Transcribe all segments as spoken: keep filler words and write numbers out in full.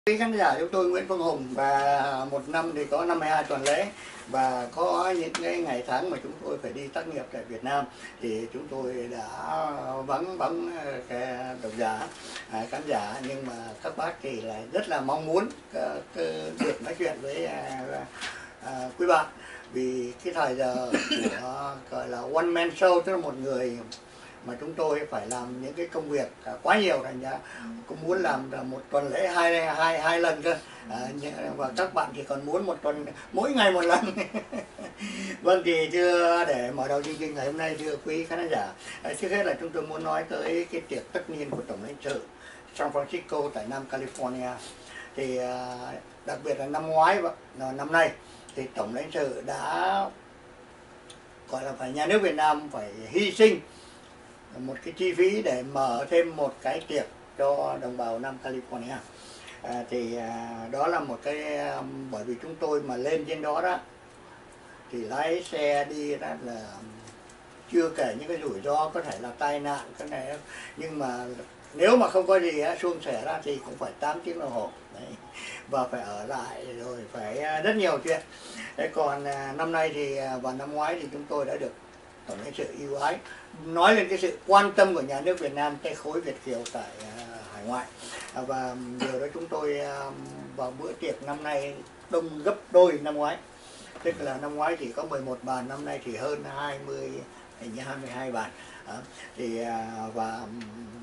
Quý khán giả, chúng tôi Nguyễn Phương Hùng, và một năm thì có năm mươi hai tuần lễ, và có những cái ngày tháng mà chúng tôi phải đi tác nghiệp tại Việt Nam thì chúng tôi đã vắng vắng cái độc giả, khán giả, nhưng mà các bác thì lại rất là mong muốn được nói chuyện với quý bạn, vì cái thời giờ của gọi là one man show, tức là một người mà chúng tôi phải làm những cái công việc quá nhiều, thành ra cũng muốn làm một tuần lễ hai hai hai lần cơ, à, và các bạn thì còn muốn một tuần mỗi ngày một lần. Vâng, thì thưa, để mở đầu chương trình ngày hôm nay, thưa quý khán giả, trước hết là chúng tôi muốn nói tới cái tiệc tất niên của Tổng lãnh sự San Francisco tại Nam California. Thì đặc biệt là năm ngoái và năm nay thì Tổng lãnh sự đã gọi là phải nhà nước Việt Nam phải hy sinh một cái chi phí để mở thêm một cái tiệc cho đồng bào Nam California. À, thì à, đó là một cái, bởi vì chúng tôi mà lên trên đó đó thì lái xe đi đó là chưa kể những cái rủi ro có thể là tai nạn cái này, nhưng mà nếu mà không có gì á, suôn sẻ ra thì cũng phải tám tiếng đồng hồ. Đấy. Và phải ở lại rồi phải rất nhiều chuyện. Thế còn à, năm nay thì và năm ngoái thì chúng tôi đã được Tổng lãnh sự ưu ái, nói lên cái sự quan tâm của nhà nước Việt Nam tới khối Việt kiều tại uh, hải ngoại, à, và điều đó chúng tôi uh, vào bữa tiệc năm nay đông gấp đôi năm ngoái, tức là năm ngoái chỉ có mười một bàn, năm nay thì hơn hai mươi, hình như hai mươi hai bàn, à, thì uh, và um,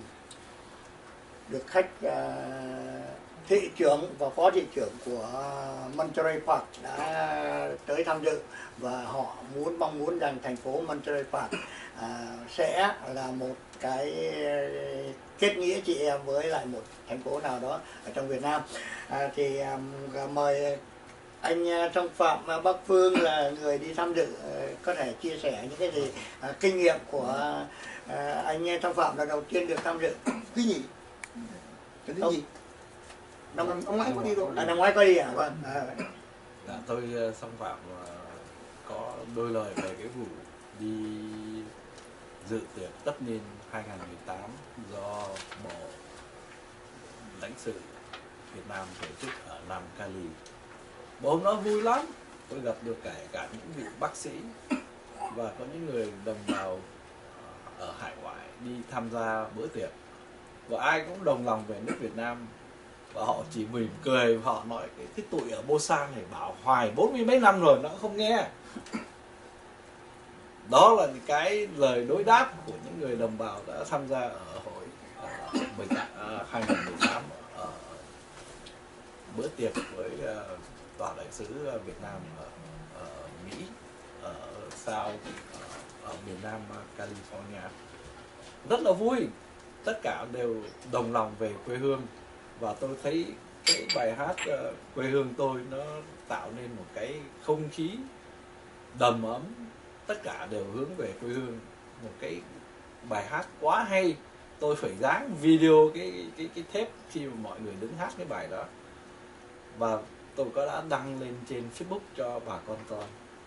được khách uh, thị trưởng và phó thị trưởng của Monterey Park đã tới tham dự, và họ muốn mong muốn rằng thành phố Monterey Park à, sẽ là một cái kết nghĩa chị em với lại một thành phố nào đó ở trong Việt Nam. À, thì à, mời anh Trong Phạm Bắc Phương là người đi tham dự có thể chia sẻ những cái gì, à, kinh nghiệm của à, anh Trong Phạm là đầu tiên được tham dự cái gì cái gì năm năm ngoái có đi rồi, à, năm ngoái có đi à? Vâng. À. Dạ, tôi Trong Phạm có đôi lời về cái vụ đi dự tiệc tất niên hai không một tám do Bộ lãnh sự Việt Nam tổ chức ở Nam Cali. Bộ hôm đó vui lắm, tôi gặp được cả cả những vị bác sĩ và có những người đồng bào ở hải ngoại đi tham gia bữa tiệc, và ai cũng đồng lòng về nước Việt Nam. Và họ chỉ mỉm cười, và họ nói cái, cái tụi ở Busan này bảo hoài bốn mươi mấy năm rồi nó không nghe. Đó là những cái lời đối đáp của những người đồng bào đã tham gia ở hội uh, hai không một tám ở bữa tiệc với uh, tòa đại sứ Việt Nam ở, ở Mỹ, ở South, ở, ở miền Nam California. Rất là vui, tất cả đều đồng lòng về quê hương. Và tôi thấy cái bài hát uh, quê hương tôi nó tạo nên một cái không khí đầm ấm, tất cả đều hướng về quê hương. Một cái bài hát quá hay, tôi phải dán video cái cái cái tape khi mà mọi người đứng hát cái bài đó, và tôi có đã đăng lên trên Facebook cho bà con coi.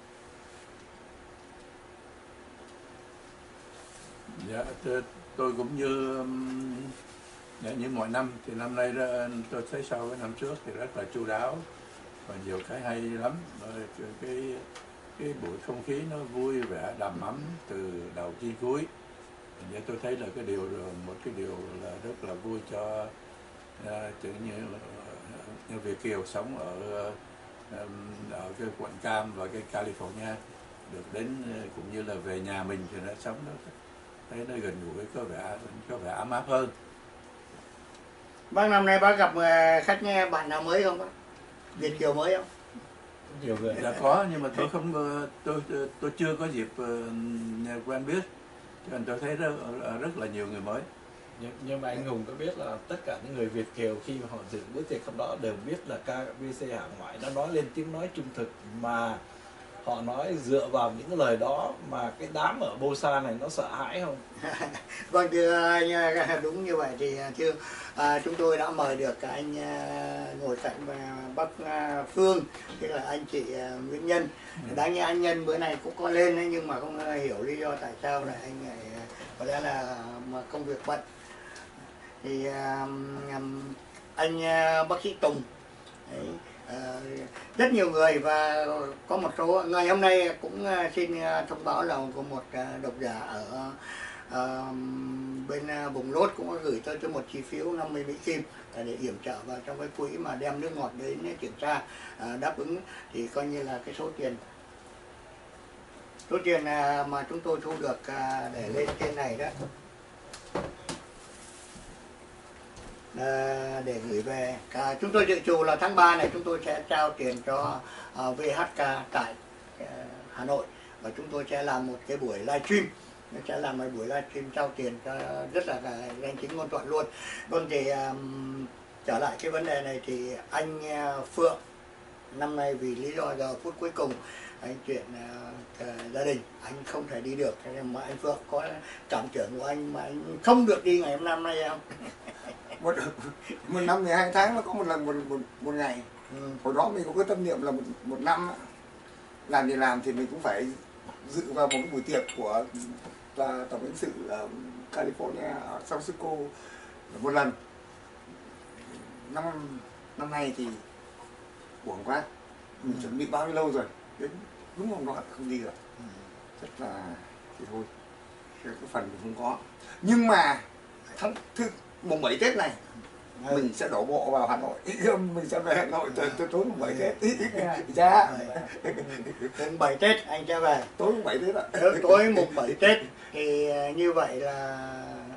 Dạ, tôi cũng như như mọi năm thì năm nay tôi thấy so với năm trước thì rất là chu đáo và nhiều cái hay lắm. Cái cái buổi không khí nó vui vẻ đầm ấm từ đầu chí cuối. Vậy tôi thấy là cái điều một cái điều là rất là vui cho uh, tự nhiên như Việt kiều sống ở ở cái quận Cam và cái California được đến cũng như là về nhà mình thì nó sống nó thấy nó gần gũi, có vẻ có vẻ ấm áp hơn. Bác, năm nay bác gặp khách nghe bạn nào mới không bác? Việt kiều mới không? Nhiều người. Dạ có, nhưng mà tôi không tôi tôi chưa có dịp quen biết, cho nên tôi thấy rất, rất là nhiều người mới. Nhưng, nhưng mà anh Hùng có biết là tất cả những người Việt kiều khi mà họ dự bữa tiệc hôm đó đều biết là ca bê xê hải ngoại đã nói lên tiếng nói trung thực, mà họ nói dựa vào những cái lời đó mà cái đám ở Busan này nó sợ hãi không? Vâng, thưa anh, đúng như vậy. Thì thưa à, chúng tôi đã mời được anh à, ngồi cạnh bác à, Phương, tức là anh chị à, Nguyễn Nhân. Ừ. Đáng nhẽ anh Nhân bữa này cũng có lên đấy, nhưng mà không hiểu lý do tại sao lại anh này có lẽ là mà công việc bận. Thì à, anh bác sĩ Tùng. Đấy. À, rất nhiều người, và có một số ngày hôm nay cũng xin thông báo là có một độc giả ở à, bên vùng Lốt cũng có gửi tôi cho một chi phiếu năm mươi Mỹ Kim để yểm trợ vào trong cái quỹ mà đem nước ngọt đến kiểm tra à, đáp ứng, thì coi như là cái số tiền số tiền mà chúng tôi thu được để lên trên này đó, để gửi về. À, chúng tôi dự trù là tháng ba này chúng tôi sẽ trao tiền cho uh, vê hát ca tại uh, Hà Nội, và chúng tôi sẽ làm một cái buổi livestream, nó sẽ làm một buổi livestream trao tiền cho rất là danh chính ngôn thuận luôn. Vâng, thì um, trở lại cái vấn đề này thì anh uh, Phượng năm nay vì lý do giờ phút cuối cùng anh chuyện uh, gia đình anh không thể đi được, nên mà anh Phượng có cảm tưởng của anh mà anh không được đi ngày hôm năm nay không? một, một năm mười hai tháng nó có một lần một, một, một ngày. Ừ. Hồi đó mình có cái tâm niệm là một, một năm làm gì làm thì mình cũng phải dự vào một cái buổi tiệc của là tổng lãnh sự ở California, ở San Francisco một lần. Năm năm nay thì buồn quá, mình ừ. chuẩn bị bao nhiêu lâu rồi, đến đúng hôm đó không đi được. Ừ. Rất là thì thôi, cái, cái phần mình không có. Nhưng mà tháng thứ mùng bảy Tết này ừ. mình sẽ đổ bộ vào Hà Nội, mình sẽ về Hà Nội tới tối mùng bảy Tết. Dạ. Mùng bảy Tết anh sẽ về. Tối mùng bảy Tết ạ. Tối mùng bảy Tết thì như vậy là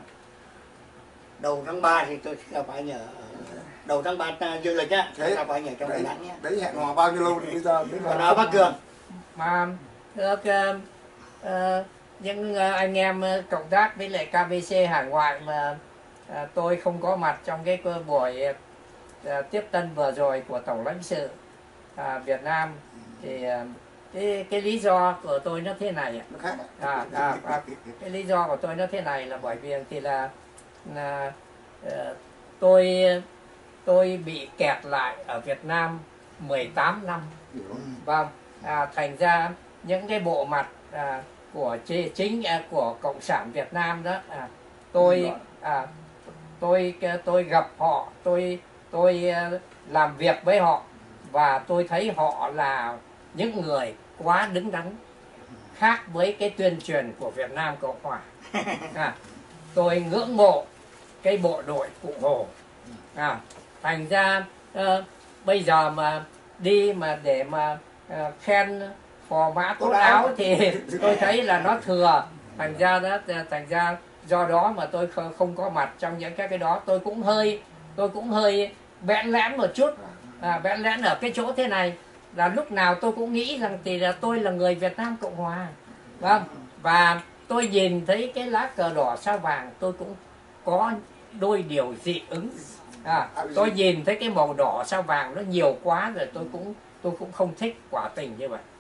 đầu tháng ba thì tôi sẽ gặp anh ở đầu tháng ba dương lịch nhá. Thế gặp anh ở trong Đà Nẵng nhé. Đấy hẹn hò bao nhiêu lâu thì bây giờ bây giờ. Đó bác Cường. Mà được uh, uh, những uh, anh em cộng tác với lại ca bê xê hải ngoại mà À, tôi không có mặt trong cái buổi à, tiếp tân vừa rồi của Tổng lãnh sự à, Việt Nam, thì à, cái cái lý do của tôi nó thế này à, à, à, cái lý do của tôi nó thế này là bởi vì thì là, là à, tôi tôi bị kẹt lại ở Việt Nam mười tám năm, vâng, à, thành ra những cái bộ mặt à, của chính à, của Cộng sản Việt Nam đó à, tôi à, tôi tôi gặp họ, tôi tôi làm việc với họ, và tôi thấy họ là những người quá đứng đắn, khác với cái tuyên truyền của Việt Nam Cộng Hòa. À, tôi ngưỡng mộ cái bộ đội Cụ Hồ. À, thành ra uh, bây giờ mà đi mà để mà uh, khen phò mã tốt áo thì tôi thấy là nó thừa, thành ra đó thành ra do đó mà tôi không có mặt trong những cái cái đó. Tôi cũng hơi tôi cũng hơi bẽn lẽn một chút, à, bẽn lẽn ở cái chỗ thế này là lúc nào tôi cũng nghĩ rằng thì là tôi là người Việt Nam Cộng Hòa, vâng, và tôi nhìn thấy cái lá cờ đỏ sao vàng tôi cũng có đôi điều dị ứng. À, tôi nhìn thấy cái màu đỏ sao vàng nó nhiều quá rồi tôi cũng tôi cũng không thích, quả tình như vậy.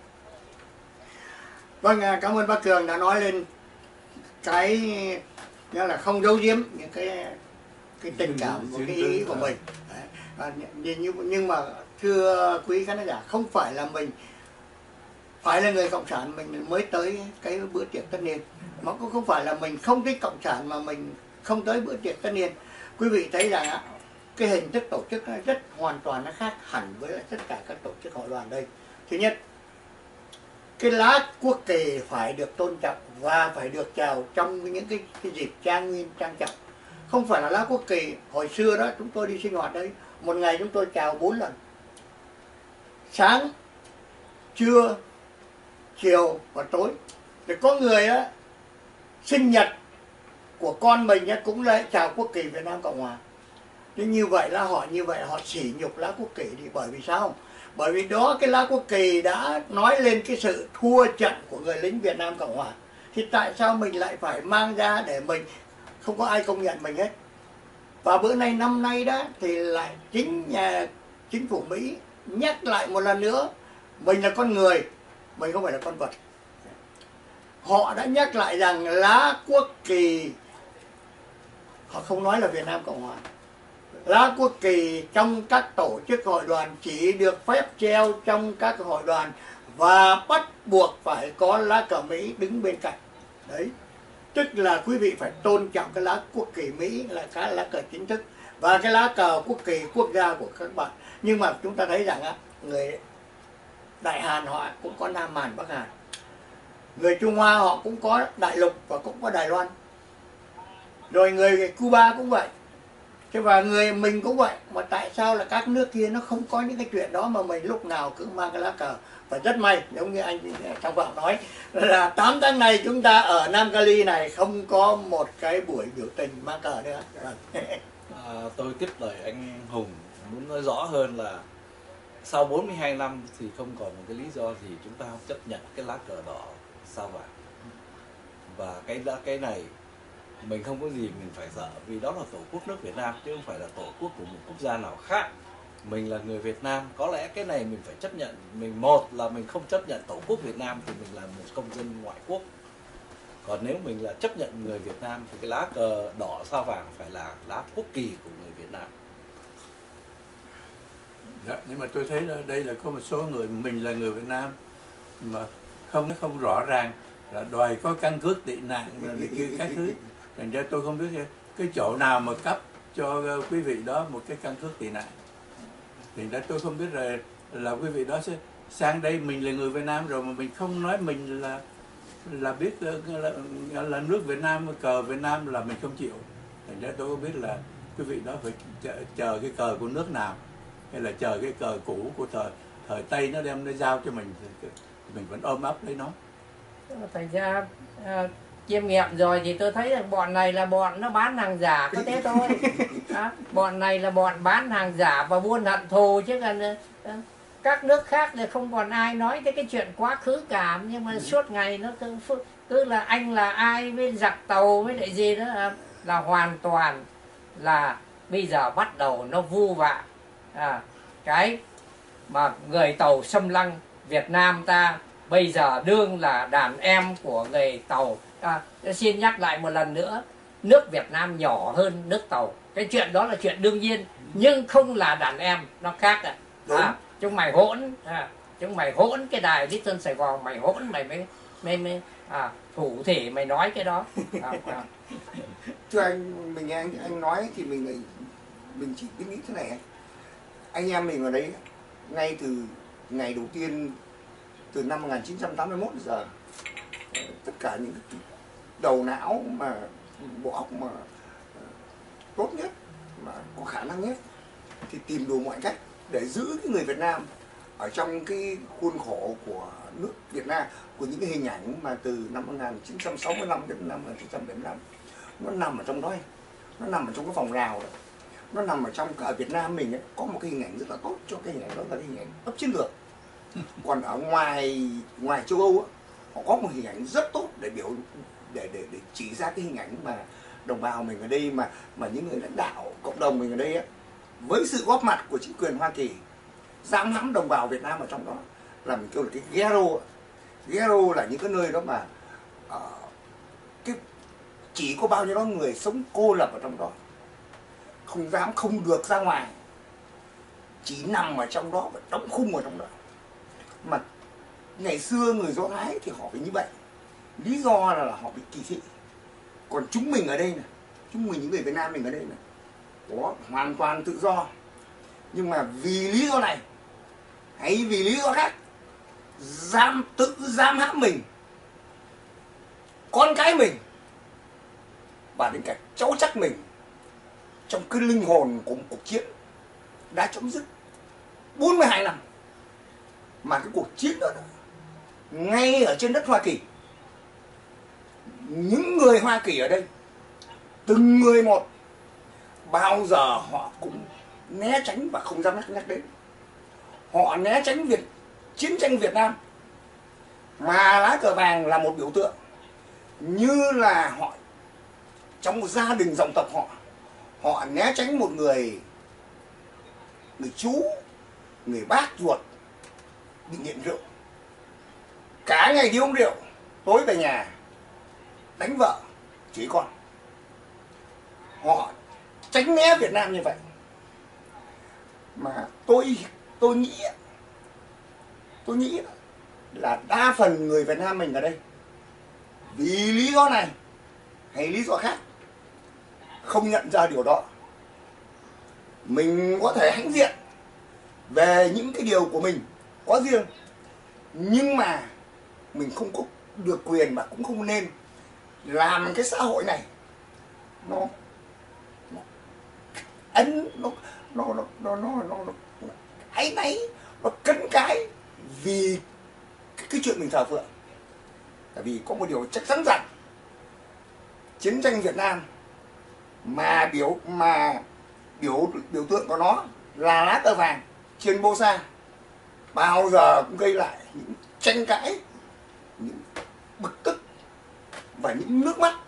Vâng, cảm ơn bác Cường đã nói lên cái nghĩa là không giấu giếm những cái cái tình cảm và cái ý nghĩ của mình. Đấy. Nhưng, nhưng mà thưa quý khán giả, không phải là mình phải là người cộng sản mình mới tới cái bữa tiệc tất niên, mà cũng không phải là mình không thích cộng sản mà mình không tới bữa tiệc tất niên. Quý vị thấy rằng cái hình thức tổ chức nó rất hoàn toàn nó khác hẳn với tất cả các tổ chức hội đoàn đây. Thứ nhất, cái lá quốc kỳ phải được tôn trọng và phải được chào trong những cái, cái dịp trang nghiêm trang trọng. Không phải là lá quốc kỳ hồi xưa đó chúng tôi đi sinh hoạt đây, một ngày chúng tôi chào bốn lần: sáng, trưa, chiều và tối. Thì có người á sinh nhật của con mình á cũng lại chào quốc kỳ Việt Nam Cộng Hòa. Nhưng như vậy là họ như vậy họ sỉ nhục lá quốc kỳ đi. Bởi vì sao? Bởi vì đó cái lá quốc kỳ đã nói lên cái sự thua trận của người lính Việt Nam Cộng Hòa. Thì tại sao mình lại phải mang ra để mình không có ai công nhận mình hết? Và bữa nay năm nay đó thì lại chính nhà chính phủ Mỹ nhắc lại một lần nữa mình là con người, mình không phải là con vật. Họ đã nhắc lại rằng lá quốc kỳ, họ không nói là Việt Nam Cộng Hòa, lá quốc kỳ trong các tổ chức hội đoàn chỉ được phép treo trong các hội đoàn và bắt buộc phải có lá cờ Mỹ đứng bên cạnh. Đấy, tức là quý vị phải tôn trọng cái lá quốc kỳ Mỹ là cái lá cờ chính thức. và cái lá cờ quốc kỳ quốc gia của các bạn. Nhưng mà chúng ta thấy rằng á, người Đại Hàn họ cũng có Nam Hàn Bắc Hàn, người Trung Hoa họ cũng có đại lục và cũng có Đài Loan, rồi người Cuba cũng vậy, thế và người mình cũng vậy. Mà tại sao là các nước kia nó không có những cái chuyện đó mà mình lúc nào cứ mang cái lá cờ? Và rất may giống như anh Trọng Phạm nói là tám tháng này chúng ta ở Nam Cali này không có một cái buổi biểu tình mang cờ nữa. À, tôi tiếp lời anh Hùng muốn nói rõ hơn là sau bốn mươi hai năm thì không còn một cái lý do gì chúng ta không chấp nhận cái lá cờ đỏ sao vàng. Và cái cái này mình không có gì mình phải sợ, vì đó là tổ quốc nước Việt Nam chứ không phải là tổ quốc của một quốc gia nào khác. Mình là người Việt Nam, có lẽ cái này mình phải chấp nhận. Mình một là mình không chấp nhận tổ quốc Việt Nam thì mình là một công dân ngoại quốc. Còn nếu mình là chấp nhận người Việt Nam thì cái lá cờ đỏ sao vàng phải là lá quốc kỳ của người Việt Nam. Dạ, nhưng mà tôi thấy là đây là có một số người, mình là người Việt Nam mà không không rõ ràng là đòi có căn cước tị nạn rồi này kia các thứ. Thành ra tôi không biết cái, cái chỗ nào mà cấp cho quý vị đó một cái căn cước tị nạn. Thành ra tôi không biết là là quý vị đó sẽ sang đây, mình là người Việt Nam rồi mà mình không nói mình là là biết là, là, là nước Việt Nam, cờ Việt Nam là mình không chịu. Thành ra tôi không biết là quý vị đó phải chờ, chờ cái cờ của nước nào, hay là chờ cái cờ cũ của thời thời Tây nó đem nó giao cho mình thì mình vẫn ôm ấp lấy nó. Thành ra à, chiêm nghiệm rồi thì tôi thấy là bọn này là bọn nó bán hàng giả, có thế thôi. Đó, bọn này là bọn bán hàng giả và buôn hận thù, chứ còn à, các nước khác thì không còn ai nói tới cái chuyện quá khứ cả. Nhưng mà suốt ngày nó cứ, cứ là anh là ai với giặc tàu với lại gì đó, là, là hoàn toàn là bây giờ bắt đầu nó vu vạ à, cái mà người Tàu xâm lăng Việt Nam ta bây giờ đương là đàn em của người Tàu. À, xin nhắc lại một lần nữa, nước Việt Nam nhỏ hơn nước Tàu, cái chuyện đó là chuyện đương nhiên, nhưng không là đàn em, nó khác à. À, chúng mày hỗn, à, chúng mày hỗn cái đài Little Sài Gòn, mày hỗn mày mới mới, mới à, thủ thể mày nói cái đó. À, à. Chứ anh mình nghe anh, anh nói thì mình lại mình chỉ biết nghĩ thế này, anh em mình ở đấy ngay từ ngày đầu tiên, từ năm một nghìn chín trăm tám mươi mốt giờ, tất cả những đầu não mà bộ óc mà tốt nhất, mà có khả năng nhất thì tìm đủ mọi cách để giữ cái người Việt Nam ở trong cái khuôn khổ của nước Việt Nam, của những cái hình ảnh mà từ năm một nghìn chín trăm sáu mươi lăm đến năm một nghìn chín trăm bảy mươi lăm nó nằm ở trong đó, nó nằm ở trong cái vòng rào đó, nó nằm ở trong ở Việt Nam mình ấy, có một cái hình ảnh rất là tốt cho cái hình ảnh đó là cái hình ảnh ấp chiến lược. Còn ở ngoài ngoài châu Âu ấy, họ có một hình ảnh rất tốt để biểu để để để chỉ ra cái hình ảnh mà đồng bào mình ở đây, mà mà những người lãnh đạo cộng đồng mình ở đây ấy, với sự góp mặt của chính quyền Hoa Kỳ giam hãm đồng bào Việt Nam ở trong đó, là mình kêu là cái ghetto. Ghetto là những cái nơi đó mà uh, cái chỉ có bao nhiêu đó người sống cô lập ở trong đó, không dám không được ra ngoài, chỉ nằm ở trong đó và đóng khung ở trong đó. Mà ngày xưa người Do Thái thì họ phải như vậy, lý do là, là họ bị kỳ thị. Còn chúng mình ở đây này, chúng mình những người Việt Nam mình ở đây này có hoàn toàn tự do, nhưng mà vì lý do này hay vì lý do khác giam tự giam hãm mình, con cái mình và đến cả cháu chắc mình trong cái linh hồn của một cuộc chiến đã chấm dứt bốn mươi hai năm. Mà cái cuộc chiến đó, đó ngay ở trên đất Hoa Kỳ, những người Hoa Kỳ ở đây từng người một bao giờ họ cũng né tránh và không dám nhắc nhắc đến. Họ né tránh việc chiến tranh Việt Nam, mà lá cờ vàng là một biểu tượng, như là họ trong một gia đình dòng tộc họ, họ né tránh một người người chú, người bác ruột bị nghiện rượu, cả ngày đi uống rượu, tối về nhà đánh vợ chửi con. Họ tránh né Việt Nam như vậy. Mà tôi tôi nghĩ tôi nghĩ là đa phần người Việt Nam mình ở đây vì lý do này hay lý do khác không nhận ra điều đó, mình có thể hãnh diện về những cái điều của mình có riêng, nhưng mà mình không có được quyền và cũng không nên làm cái xã hội này nó nó ấn nó nó nó nó nó nó nó áy náy, nó cấn cái vì cái, cái chuyện mình thờ phượng. Tại vì có một điều chắc chắn rằng chiến tranh Việt Nam mà biểu mà biểu biểu tượng của nó là lá cờ vàng trên bô sa, bao giờ cũng gây lại những tranh cãi, những bực tức và những nước mắt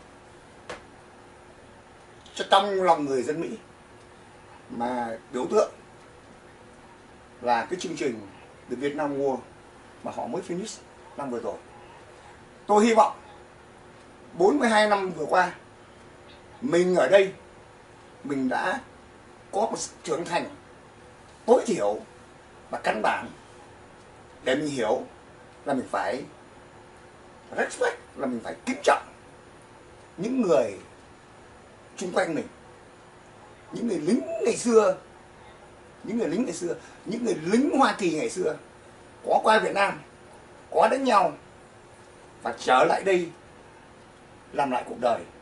cho trong lòng người dân Mỹ. Mà biểu tượng là cái chương trình The Vietnam War mà họ mới finish năm vừa rồi. Tôi hy vọng bốn mươi hai năm vừa qua mình ở đây mình đã có một sự trưởng thành tối thiểu và căn bản để mình hiểu là mình phải respect, là mình phải kính trọng những người chung quanh mình, những người lính ngày xưa, những người lính ngày xưa, những người lính Hoa Kỳ ngày xưa có qua Việt Nam, có đánh nhau và trở lại đây làm lại cuộc đời.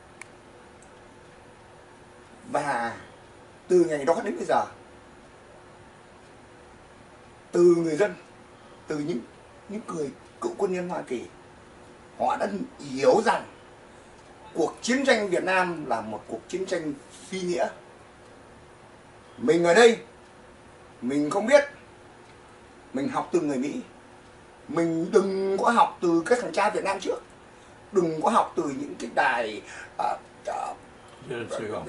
Và từ ngày đó đến bây giờ, từ người dân, từ những những người cựu quân nhân Hoa Kỳ, họ đã hiểu rằng cuộc chiến tranh Việt Nam là một cuộc chiến tranh phi nghĩa. Mình ở đây, mình không biết, mình học từ người Mỹ. Mình đừng có học từ các thằng cha Việt Nam trước, đừng có học từ những cái đài uh, uh,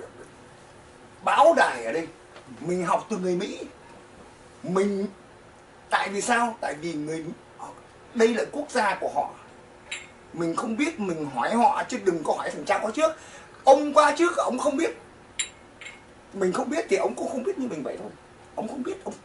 báo đài ở đây. Mình học từ người Mỹ. Mình tại vì sao? Tại vì người đây là quốc gia của họ. Mình không biết mình hỏi họ, chứ đừng có hỏi thằng cha có trước. Ông qua trước ông không biết, mình không biết thì ông cũng không biết như mình vậy thôi. Ông không biết ông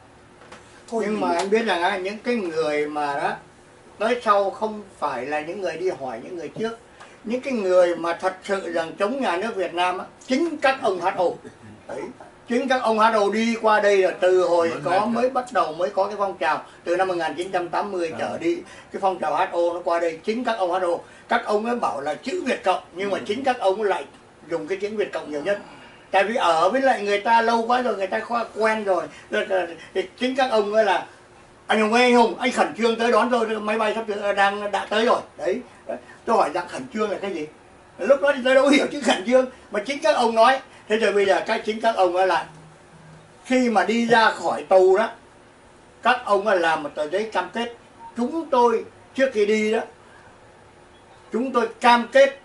thôi. Nhưng mà anh biết rằng á, những cái người mà đó tới sau không phải là những người đi hỏi những người trước. Những cái người mà thật sự rằng chống nhà nước Việt Nam á, chính các ông hát o. Đấy, chính các ông hát o đi qua đây là từ hồi có mới bắt đầu mới có cái phong trào từ năm một nghìn chín trăm tám mươi trở đi, cái phong trào hát o nó qua đây, chính các ông hát o. Các ông ấy bảo là chữ Việt Cộng, nhưng mà chính các ông lại dùng cái chữ Việt Cộng nhiều nhất. Tại vì ở với lại người ta lâu quá rồi, người ta quen rồi. Thì chính các ông ấy là anh Hùng ơi, anh Hùng, anh khẩn trương tới đón tôi, máy bay sắp đang đã tới rồi. Đấy, tôi hỏi rằng khẩn trương là cái gì? Lúc đó thì tôi đâu hiểu chữ khẩn trương, mà chính các ông nói. Thế rồi bây giờ cái chính các ông ấy là khi mà đi ra khỏi tù đó, các ông ấy làm một tờ giấy cam kết. Chúng tôi trước khi đi đó, chúng tôi cam kết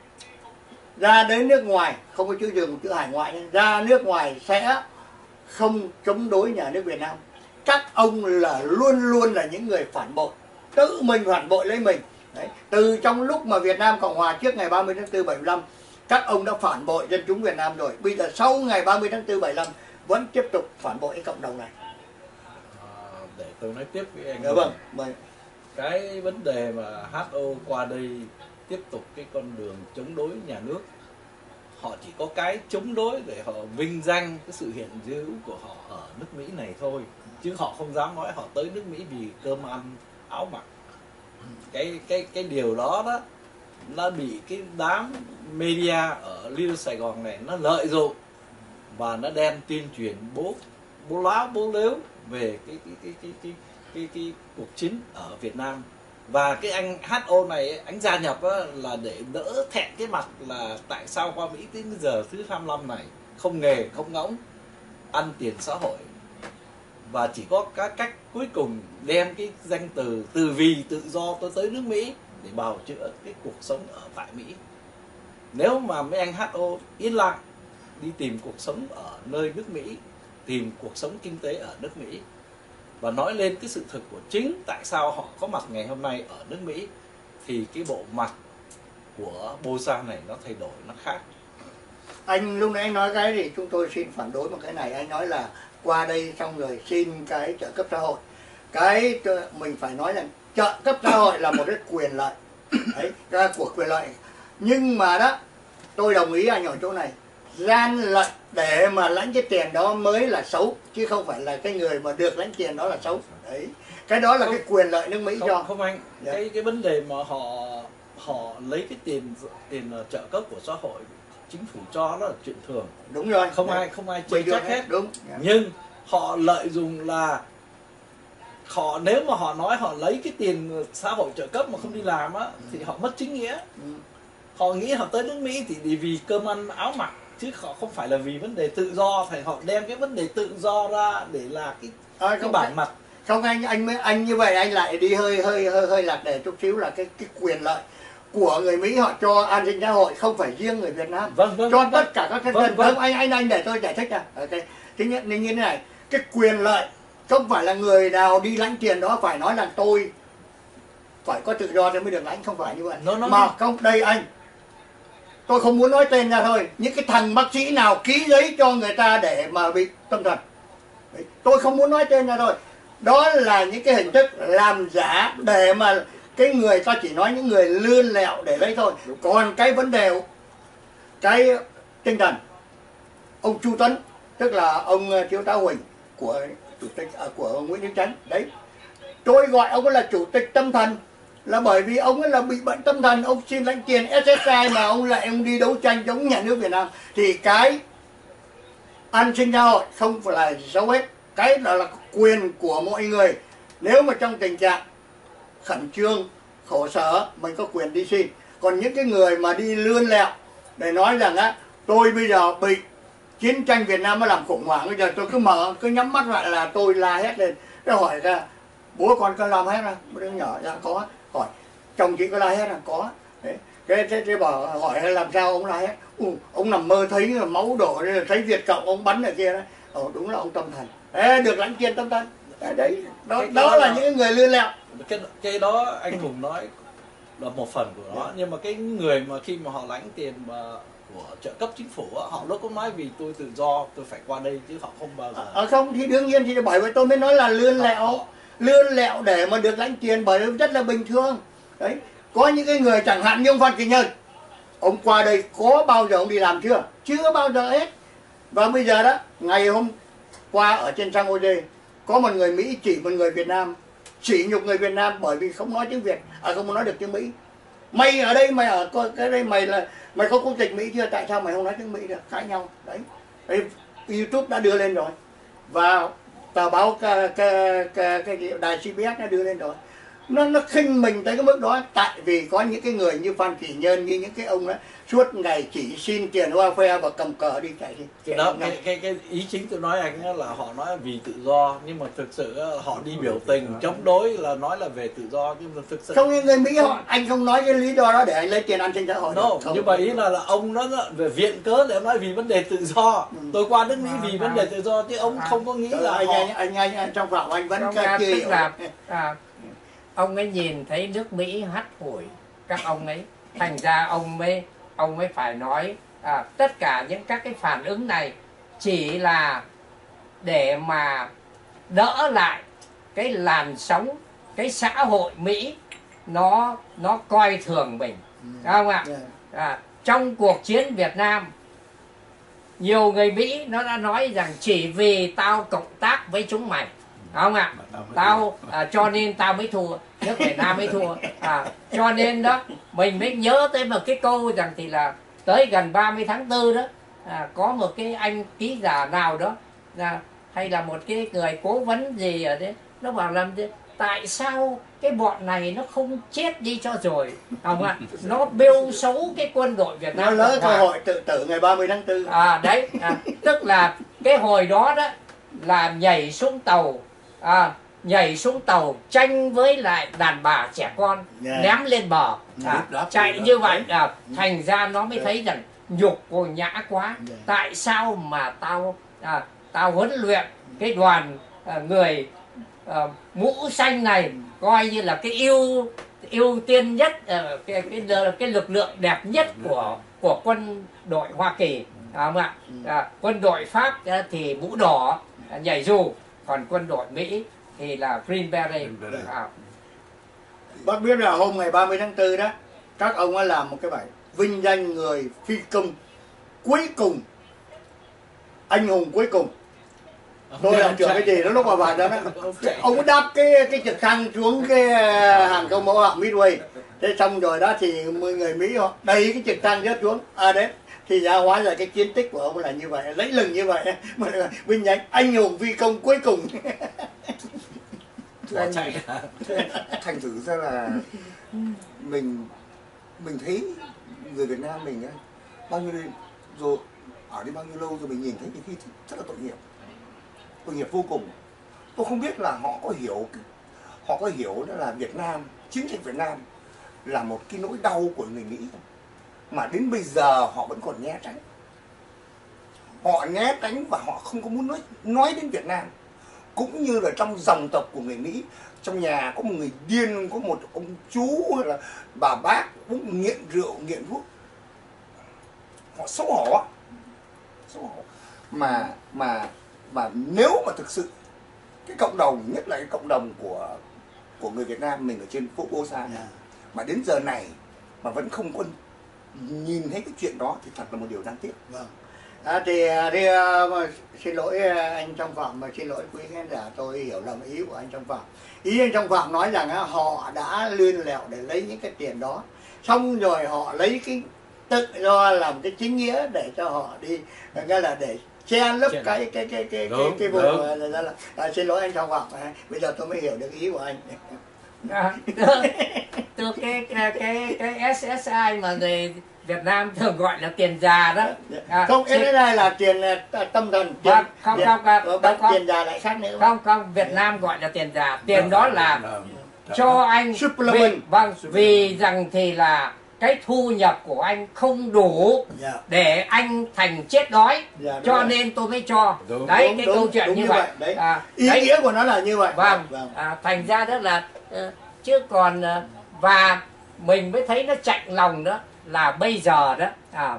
ra đến nước ngoài, không có chữ dừng, chữ hải ngoại, ra nước ngoài sẽ không chống đối nhà nước Việt Nam. Các ông là luôn luôn là những người phản bội, tự mình phản bội lấy mình. Đấy, từ trong lúc mà Việt Nam Cộng Hòa trước ngày ba mươi tháng tư bảy mươi lăm, các ông đã phản bội dân chúng Việt Nam rồi. Bây giờ sau ngày ba mươi tháng tư bảy mươi lăm vẫn tiếp tục phản bội cái cộng đồng này. À, để tôi nói tiếp với anh. Dạ vâng, mời. Cái vấn đề mà hát o qua đây tiếp tục cái con đường chống đối nhà nước, họ chỉ có cái chống đối để họ vinh danh cái sự hiện hữu của họ ở nước Mỹ này thôi, chứ họ không dám nói họ tới nước Mỹ vì cơm ăn áo mặc. Cái cái cái điều đó đó nó bị cái đám media ở Little Sài Gòn này nó lợi dụng và nó đem tuyên truyền bố bố láo bố lếu về cái cái cái cái cái cái, cái cuộc chiến ở Việt Nam. Và cái anh hát o này anh gia nhập là để đỡ thẹn cái mặt là tại sao qua Mỹ đến giờ thứ hai mươi lăm này không nghề không ngỗng, ăn tiền xã hội, và chỉ có các cách cuối cùng đem cái danh từ từ vì tự do tôi tới nước Mỹ để bào chữa cái cuộc sống ở tại Mỹ. Nếu mà mấy anh hát o yên lặng đi tìm cuộc sống ở nơi nước Mỹ, tìm cuộc sống kinh tế ở nước Mỹ và nói lên cái sự thực của chính tại sao họ có mặt ngày hôm nay ở nước Mỹ, thì cái bộ mặt của bô sa này nó thay đổi, nó khác. Anh lúc nãy anh nói cái thì chúng tôi xin phản đối một cái này. Anh nói là qua đây xong rồi xin cái trợ cấp xã hội. Cái mình phải nói rằng trợ cấp xã hội là một cái quyền lợi. Đấy, ra của quyền lợi. Nhưng mà đó, tôi đồng ý anh ở chỗ này, gian lận để mà lãnh cái tiền đó mới là xấu, chứ không phải là cái người mà được lãnh tiền đó là xấu. Đấy, cái đó là không, cái quyền lợi nước Mỹ không, cho. không anh, Dạ. cái cái vấn đề mà họ họ lấy cái tiền tiền trợ cấp của xã hội chính phủ cho đó là chuyện thường, Đúng rồi, không đấy. ai không ai chê Bình thường trách hết. đúng. Dạ. Nhưng họ lợi dụng là họ, nếu mà họ nói họ lấy cái tiền xã hội trợ cấp mà không đi làm á, thì họ mất chính nghĩa. Ừ. Họ nghĩ họ tới nước Mỹ thì vì cơm ăn áo mặc, chứ họ không phải là vì vấn đề tự do. Thì họ đem cái vấn đề tự do ra để là cái À, cái không, bản mặt. không anh anh mới anh như vậy anh lại đi hơi hơi hơi hơi lạc đề chút xíu, là cái cái quyền lợi của người Mỹ họ cho an sinh xã hội không phải riêng người Việt Nam, Vâng, vâng, cho vâng, tất cả các cái vâng, dân. vâng. Không, anh anh anh để tôi giải thích ra. Ok, thứ nhất như thế này, cái quyền lợi không phải là người nào đi lãnh tiền đó phải nói là tôi phải có tự do thì mới được lãnh, không phải như vậy. Nó- nó- Mà không, đây anh, tôi không muốn nói tên ra thôi, những cái thằng bác sĩ nào ký giấy cho người ta để mà bị tâm thần, đấy, tôi không muốn nói tên ra thôi, đó là những cái hình thức làm giả để mà cái người ta chỉ nói những người lươn lẹo để lấy thôi. Còn cái vấn đề cái tinh thần, ông Chu Tuấn tức là ông thiếu tá Huỳnh của chủ tịch à, của Nguyễn Đức Chánh đấy, tôi gọi ông ấy là chủ tịch tâm thần là bởi vì ông ấy là bị bệnh tâm thần, ông xin lãnh tiền ét ét i mà ông lại ông đi đấu tranh chống nhà nước Việt Nam, thì cái an sinh xã hội không phải là xấu hết, cái đó là quyền của mọi người. Nếu mà trong tình trạng khẩn trương khổ sở mình có quyền đi xin. Còn những cái người mà đi lươn lẹo để nói rằng á, tôi bây giờ bị chiến tranh Việt Nam nó làm khủng hoảng, bây giờ tôi cứ mở cứ nhắm mắt lại là tôi la hét lên. Cái hỏi ra bố con có làm hết à? Bố đứa nhỏ ra có. Hỏi chồng chị có la hét à? Có. Đấy. Cái thế, thế bảo hỏi làm sao ông la hét? Ừ, ông nằm mơ thấy máu đổ, thấy Việt Cộng ông bắn ở kia đấy. Ồ, đúng là ông tâm thần. Ê, được lãnh tiền tâm thần. Đấy, đấy. Đó, Cái- đó cái là đó- những người lươn lẹo. Cái cái đó anh Hùng nói là một phần của nó, nhưng mà cái người mà khi mà họ lãnh tiền mà của trợ cấp chính phủ á, họ lúc cũng nói vì tôi tự do tôi phải qua đây, chứ họ không bao giờ. À, không thì đương nhiên thì bởi vậy tôi mới nói là lươn Họ- lẹo, họ- lươn lẹo để mà được lãnh tiền, bởi vì rất là bình thường. Đấy, có những cái người chẳng hạn như ông Phan Kỳ Nhân, ông qua đây có bao giờ ông đi làm chưa? Chưa bao giờ hết. Và bây giờ đó, ngày hôm qua ở trên trang ô đê có một người Mỹ chỉ một người Việt Nam, chỉ nhục người Việt Nam bởi vì không nói tiếng Việt, à không nói được tiếng Mỹ. Mày ở đây, mày ở cái đây mày là mày có quốc tịch Mỹ chưa? Tại sao mày không nói tiếng Mỹ được? Cãi nhau đấy. Đấy, YouTube đã đưa lên rồi, và tờ báo cái, cái, cái, cái đài xê bê ét đã đưa lên rồi. Nó nó khinh mình tới cái mức đó, tại vì có những cái người như Phan Kỳ Nhân, như những cái ông đó suốt ngày chỉ xin tiền welfare và cầm cờ đi chạy đi. Cái đó cái, cái cái ý chính tôi nói anh á là họ nói vì tự do, nhưng mà thực sự á, họ đi biểu tình chống đối là nói là về tự do, nhưng mà thực sự Không, người Mỹ họ, anh không nói cái lý do đó để anh lấy tiền an sinh xã hội. no, Không. nhưng mà ý là, là ông nó là về viện cớ để ông nói vì vấn đề tự do. Ừ. Tôi qua nước Mỹ vì vấn đề tự do, chứ ông không có nghĩ Trời là ơi, họ... anh, anh, anh, anh trong phòng anh vẫn Trong chưa ra tức hiểu. là à, ông ấy nhìn thấy nước Mỹ hắt hủi các ông ấy, thành ra ông mới ông mới phải nói à, tất cả những các cái phản ứng này chỉ là để mà đỡ lại cái làn sóng, cái xã hội Mỹ nó nó coi thường mình, phải không ạ? Yeah. À, trong cuộc chiến Việt Nam, nhiều người Mỹ nó đã nói rằng chỉ vì tao cộng tác với chúng mày, phải không ạ? Tao à, cho nên tao mới thua, nước Việt Nam mới thua. À, cho nên đó mình mới nhớ tới một cái câu rằng thì là tới gần ba mươi tháng tư đó, à, có một cái anh ký giả nào đó à, hay là một cái người cố vấn gì ở đấy, nó bảo làm gì, tại sao cái bọn này nó không chết đi cho rồi, không ạ? Nó bêu xấu cái quân đội Việt Nó Nam. lỡ Cộng cơ hòa. hội tự tử ngày ba mươi tháng tư. À đấy, à, tức là cái hồi đó đó là nhảy xuống tàu, à, nhảy xuống tàu tranh với lại đàn bà trẻ con, Yeah. ném lên bờ, à, Đáp đáp chạy rồi như đó. vậy, à, thành ra nó mới thấy rằng nhục cô nhã quá. Yeah. Tại sao mà tao à, tao huấn luyện cái đoàn à, người à, mũ xanh này coi như là cái ưu ưu tiên nhất, à, cái, cái cái lực lượng đẹp nhất của của quân đội Hoa Kỳ, à, không ạ? À, quân đội Pháp à, thì mũ đỏ, à, nhảy dù, còn quân đội Mỹ thì là Green Beret. Green Beret. À, Bác biết là hôm ngày ba mươi tháng tư đó, các ông đã làm một cái bài vinh danh người phi công cuối cùng anh hùng cuối cùng. Tôi là trưởng cái gì đó lúc mà vào đó, đó. Ông đáp cái cái trực thăng xuống cái hàng không mẫu hạm Midway. Thế xong rồi đó thì mười người Mỹ họ đầy cái trực thăng rớt xuống. À đấy, thì ra hóa ra cái chiến tích của ông là như vậy, lấy lừng như vậy. Mà vinh danh anh hùng phi công cuối cùng. Bỏ chạy. Thành thử ra là mình mình thấy người Việt Nam mình á, bao nhiêu rồi ở đi bao nhiêu lâu rồi mình nhìn thấy những khi rất là tội nghiệp, tội nghiệp vô cùng. Tôi không biết là họ có hiểu họ có hiểu đó là Việt Nam, chiến tranh Việt Nam là một cái nỗi đau của người Mỹ không? Mà đến bây giờ họ vẫn còn né tránh, họ né tránh và họ không có muốn nói nói đến Việt Nam. Cũng như là trong dòng tộc của người Mỹ, trong nhà có một người điên, có một ông chú hay là bà bác cũng nghiện rượu, nghiện thuốc, họ xấu hổ, xấu hổ. Mà mà mà nếu mà thực sự cái cộng đồng, nhất là cái cộng đồng của của người Việt Nam mình ở trên phố Bô Sa này, mà đến giờ này mà vẫn không có nhìn thấy cái chuyện đó thì thật là một điều đáng tiếc. Vâng. À, thì, thì uh, xin lỗi anh Trong Phạm và xin lỗi quý khán giả, tôi hiểu lầm ý của anh Trong Phạm. Ý anh Trong Phạm nói rằng uh, họ đã lươn lẹo để lấy những cái tiền đó, xong rồi họ lấy cái tự do làm cái chính nghĩa để cho họ đi, nghĩa là để che lấp cái cái cái cái cái cái, cái vụ là, là, là, à, xin lỗi anh Trong Phạm, à, bây giờ tôi mới hiểu được ý của anh. À, từ cái cái cái cái ét ét i mà người Việt Nam thường gọi là tiền già đó. À, không, ét ét i là tiền uh, tâm thần, tiền, không không tiền, không, không, không, không tiền già lại khác nữa. Không không, Việt Nam gọi là tiền già. Tiền đó là cho anh vì, vâng, vì rằng thì là cái thu nhập của anh không đủ yeah. để anh thành chết đói, yeah, cho rồi. Nên tôi mới cho. Đúng, đấy đúng, cái đúng, câu chuyện đúng như, như vậy, vậy. Đấy. À, ý đấy. nghĩa của nó là như vậy. Vâng, vâng. À, thành ra đó là uh, chứ còn uh, và mình mới thấy nó chạnh lòng đó là bây giờ đó à,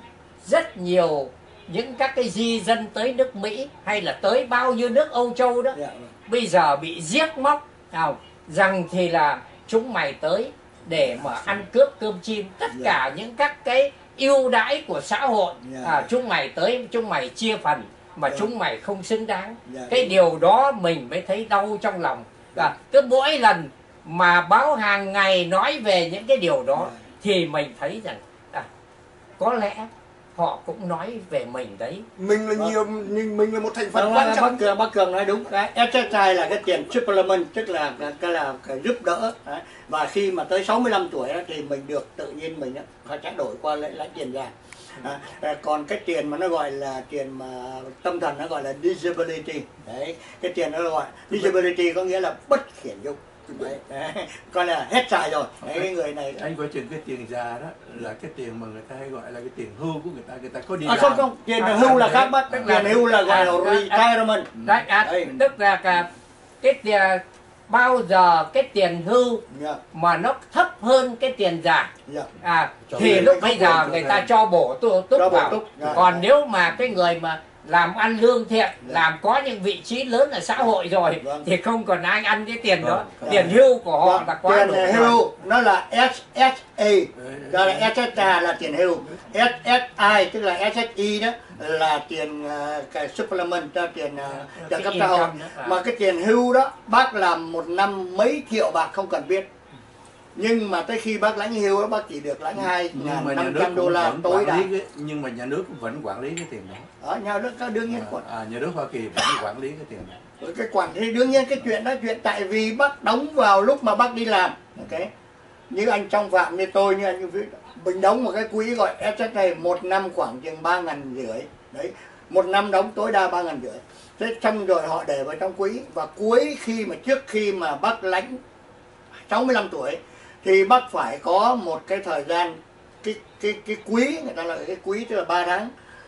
rất nhiều những các cái di dân tới nước Mỹ hay là tới bao nhiêu nước Âu Châu đó, yeah. bây giờ bị giết móc, à, rằng thì là chúng mày tới để mà ăn cướp cơm chim, tất yeah. cả những các cái ưu đãi của xã hội, yeah. à, chúng mày tới chúng mày chia phần mà yeah. chúng mày không xứng đáng. Yeah. Cái điều đó mình mới thấy đau trong lòng. À, cứ mỗi lần mà báo hàng ngày nói về những cái điều đó, yeah. thì mình thấy rằng à, có lẽ họ cũng nói về mình đấy. Mình là nhiều, nhưng mình là một thành phần quan trọng. Bác Cường, bác Cường nói đúng. Cái ét ét i là cái tiền supplement, tức là cái là cái giúp đỡ. Đấy. Và khi mà tới sáu mươi lăm tuổi thì mình được tự nhiên mình phải trao đổi qua lấy, lấy tiền ra. À, còn cái tiền mà nó gọi là tiền mà tâm thần nó gọi là disability. Đấy, cái tiền nó gọi disability có nghĩa là bất khiển dụng. Đấy, đấy. Coi là hết xài rồi. Đấy, cái người này anh có chừng cái tiền già đó là cái tiền mà người ta hay gọi là cái tiền hưu của người ta, người ta có đi à, làm. không không, tiền à, hưu là khác bác, tiền hưu là gọi là retirement. Đấy, à, đấy. Tức là cả cái tiền bao giờ cái tiền hưu yeah. mà nó thấp hơn cái tiền già, yeah. à, thì lúc bây giờ người ta cho bổ túc vào. Túc. Yeah. Còn yeah. nếu mà cái người mà làm ăn lương thiện, yeah. làm có những vị trí lớn ở xã hội rồi, vâng. thì không còn ai ăn cái tiền đó. Vâng. Tiền hưu của họ vâng. là quá đủ. Tiền hưu nó là ét ét a, đó là ét ét a là tiền hưu, ét ét i tức là ét ét i đó là tiền uh, cái supplement, cho tiền uh, trợ cấp xã hội. Mà cái tiền hưu đó bác làm một năm mấy triệu bạc không cần biết, nhưng mà tới khi bác lãnh hưu đó bác chỉ được lãnh hai nghìn năm trăm đô la tối đa. Nhưng mà nhà nước cũng vẫn quản lý cái tiền đó. Ở nhà nước có đương nhiên quản. À, nhà nước Hoa Kỳ vẫn quản lý cái tiền đó. Cái quản thì đương nhiên cái chuyện đó chuyện tại vì bác đóng vào lúc mà bác đi làm. Ok, như anh Trong Phạm như tôi, như anh như Vĩ, mình đóng một cái quỹ gọi ét ét này một năm khoảng chừng ba ngàn rưỡi đấy, một năm đóng tối đa ba ngàn rưỡi. Thế xong rồi họ để vào trong quỹ, và cuối khi mà trước khi mà bác lãnh sáu mươi lăm tuổi thì bác phải có một cái thời gian, cái cái cái quý, người ta gọi cái quý tức là ba tháng,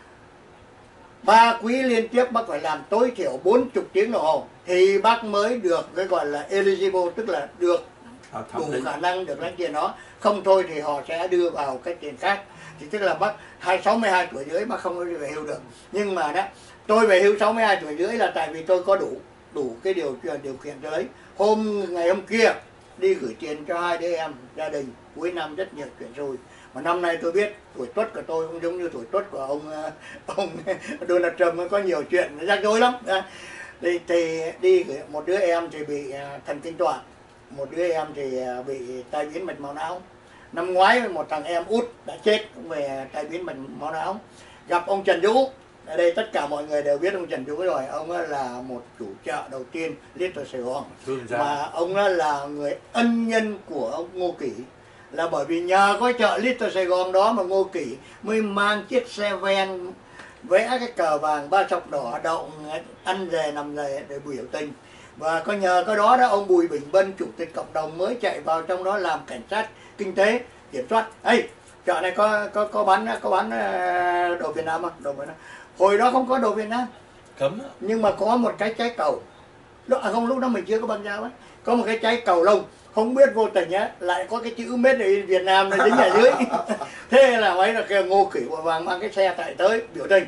ba quý liên tiếp bác phải làm tối thiểu bốn mươi tiếng đồng hồ thì bác mới được cái gọi là eligible, tức là được đủ khả năng được lãnh tiền đó. Không thôi thì họ sẽ đưa vào cái tiền khác. Thì tức là bác hai sáu mươi hai tuổi dưới bác không có về hưu được. Nhưng mà đó, tôi về hưu sáu mươi hai tuổi dưới là tại vì tôi có đủ đủ cái điều điều kiện cho lấy. Hôm ngày hôm kia đi gửi tiền cho hai đứa em gia đình, cuối năm rất nhiều chuyện rồi, Mà năm nay tôi biết tuổi tuất của tôi cũng giống như tuổi tuất của ông ông Donald Trump, có nhiều chuyện rắc rối lắm. Thì, thì đi một đứa em thì bị thần kinh toạc, một đứa em thì bị tai biến mạch máu não. Năm ngoái một thằng em út đã chết cũng về tai biến mạch máu não. Gặp ông Trần Dũ, ở đây tất cả mọi người đều biết ông Trần Dũ rồi. Ông là một chủ chợ đầu tiên Little Sài Gòn, mà ông là người ân nhân của ông Ngô Kỷ. Là bởi vì nhờ có chợ Little Sài Gòn đó mà Ngô Kỷ mới mang chiếc xe ven vẽ cái cờ vàng ba chọc đỏ đậu ăn dề nằm dề để biểu tình. Và có nhờ cái đó đó ông Bùi Bình Bân, chủ tịch cộng đồng, mới chạy vào trong đó làm cảnh sát kinh tế kiểm soát. Ê, chợ này có có có bán có bán đồ Việt Nam không? Đồ Việt Nam. Hồi đó không có đồ Việt Nam. Cấm. Nhưng mà có một cái trái cầu. Lúc à không lúc đó mình chưa có băng giao ấy. Có một cái trái cầu lông, không biết vô tình á lại có cái chữ made in Việt Nam nó dính ở dưới. Thế là mấy là kêu Ngô Kỷ vội vàng mang cái xe chạy tới biểu tình.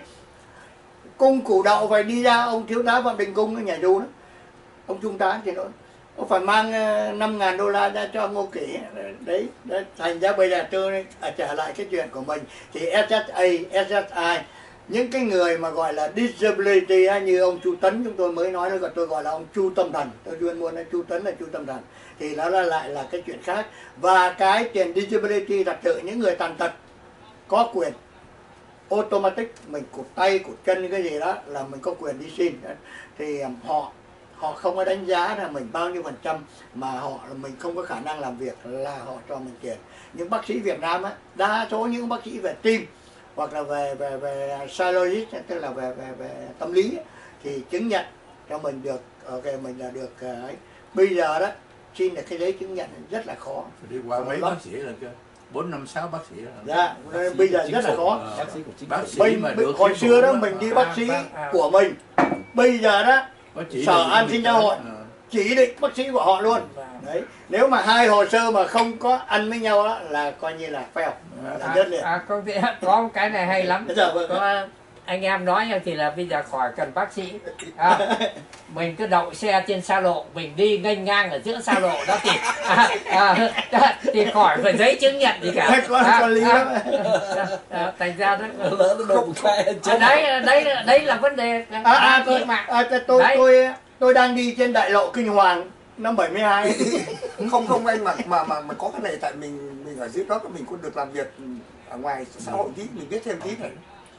Cung Củ Đậu phải đi ra, ông thiếu tá Phạm Đình Cung ở nhà Du đó, ông trung tá thì đó, ông phải mang năm ngàn đô la ra cho Ngô Kỷ. Đấy, đấy thành ra bây giờ tôi trở lại cái chuyện của mình thì ét ét a, ét ét i, những cái người mà gọi là disability như ông Chu Tấn chúng tôi mới nói, nó tôi gọi là ông Chu Tâm Thần, tôi chuyên môn là Chu Tấn là Chu Tâm Thần, thì nó là lại là cái chuyện khác. Và cái tiền disability thật sự những người tàn tật có quyền automatic, mình cụt tay cụt chân cái gì đó là mình có quyền đi xin. Thì họ họ không có đánh giá là mình bao nhiêu phần trăm, mà họ là mình không có khả năng làm việc là họ cho mình tiền. Nhưng bác sĩ Việt Nam á, đa số những bác sĩ về tim hoặc là về về về psychologist, tức là về về về tâm lý ấy, thì chứng nhận cho mình được ok, mình là được ấy. Bây giờ đó xin được cái giấy chứng nhận rất là khó, phải đi qua mấy bác sĩ là cơ, bốn năm sáu bác sĩ là. Dạ, nên bây giờ rất là khó. Bác sĩ của chính Bác phủ. sĩ Mình, mà mình, được hồi xưa đó đó. mình đi bác sĩ của mình, bây giờ đó Sở An sinh xã hội chỉ định bác sĩ của họ luôn. Đấy, nếu mà hai hồ sơ mà không có ăn với nhau đó, là coi như là fail, là rất liền. À, à, có, có một cái này hay lắm. Dạ, vâng. Có, anh em nói thì là bây giờ khỏi cần bác sĩ, à, mình cứ đậu xe trên xa lộ, mình đi nghênh ngang ở giữa xa lộ đó thì à, à, thì khỏi phải giấy chứng nhận gì cả. Có, à, có lý à, lắm. à, à, thành ra đó Lỡ nó đụng cái à, chết. đấy đấy đấy là vấn đề. À, à, tôi, mà à, tôi, tôi tôi đang đi trên đại lộ Kinh Hoàng năm bảy mươi hai. Không không anh, mà mà mà mà có cái này, tại mình mình ở dưới đó mình cũng được làm việc ở ngoài xã hội tí, mình biết thêm tí này,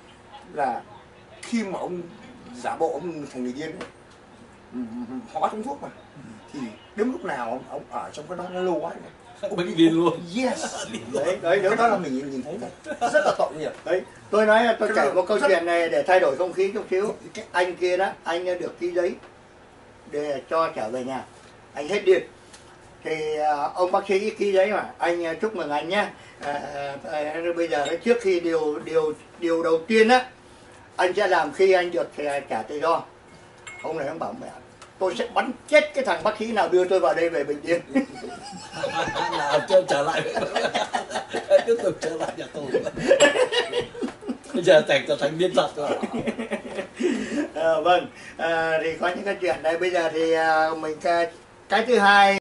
là khi mà ông giả bộ ông thành người điên ấy, họ bắt uống thuốc mà, thì đến lúc nào ông, ông ở trong cái đó nó lâu quá này, Bệnh viện luôn. yes, Đấy, đấy, nếu đó là mình nhìn thấy thật, rất là tội nghiệp. đấy, tôi nói là tôi kể một câu chuyện này để thay đổi không khí chút xíu. Anh kia đó, anh được ký giấy để cho trở về nhà, anh hết điên. Thì uh, ông bác sĩ ký giấy mà anh uh, chúc mừng anh nhé. Uh, uh, bây giờ trước khi điều điều điều đầu tiên á, anh sẽ làm khi anh được uh, trả tự do. Ông này ông bảo mẹ, tôi sẽ bắn chết cái thằng bác sĩ nào đưa tôi vào đây về bệnh viện. Làm cho trở lại. Tiếp tục trở lại nhà tù. Bây giờ thành trở thành biên tập rồi. À, vâng, à, thì có những cái chuyện đây. Bây giờ thì à, mình cái, cái thứ hai